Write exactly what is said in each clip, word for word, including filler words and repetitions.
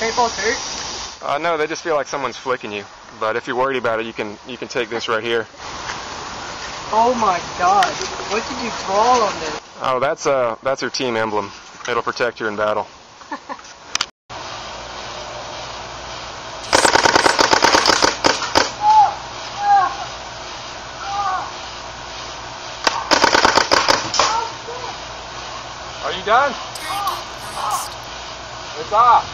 paintballs hurt? Uh, no, they just feel like someone's flicking you. But if you're worried about it, you can you can take this right here. Oh my God! What did you draw on this? Oh, that's uh that's her team emblem. It'll protect you in battle. Are you done? It's off.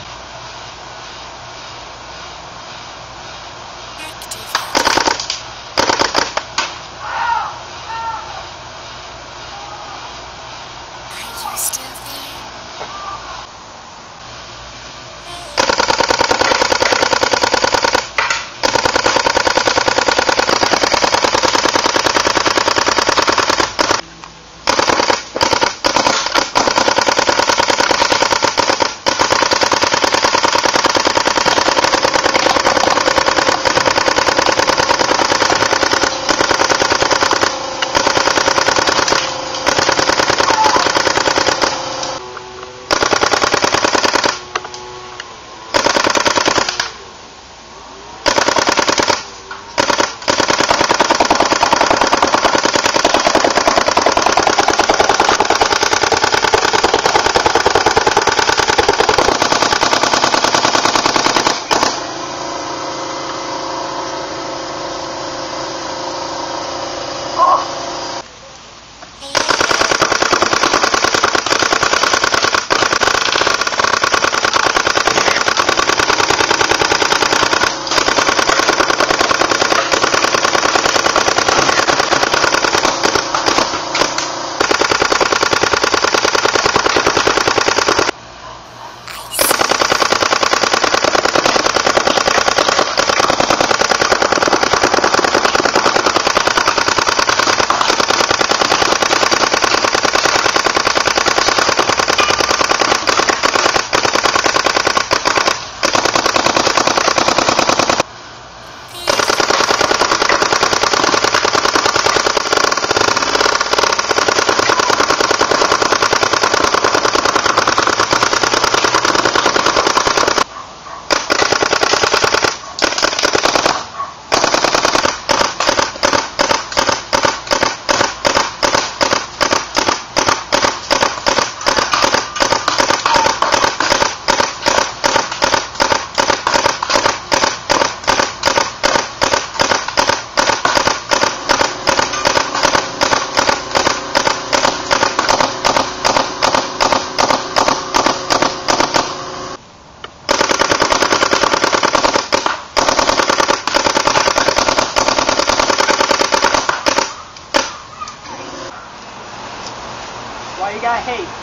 Why you gotta hate?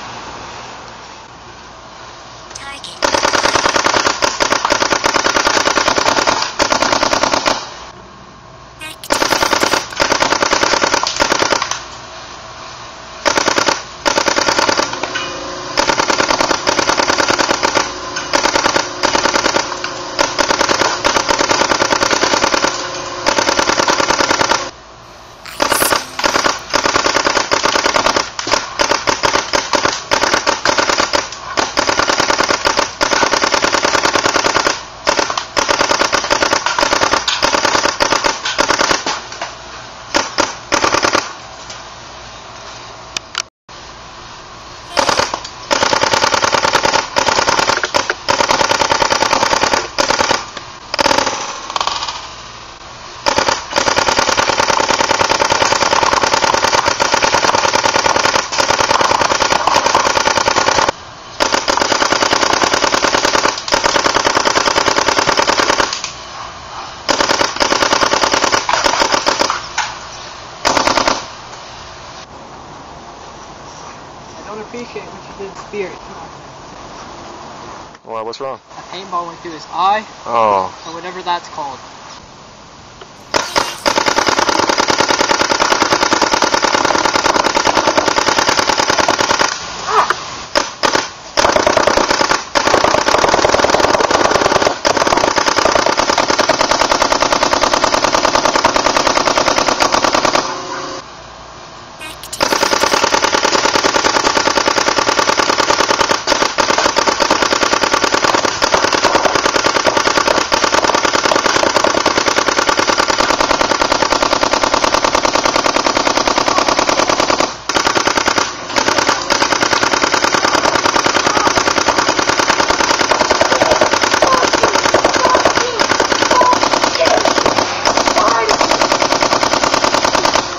I don't appreciate what you did to Spirit. Well, what's wrong? A paintball went through his eye, Oh. or whatever that's called.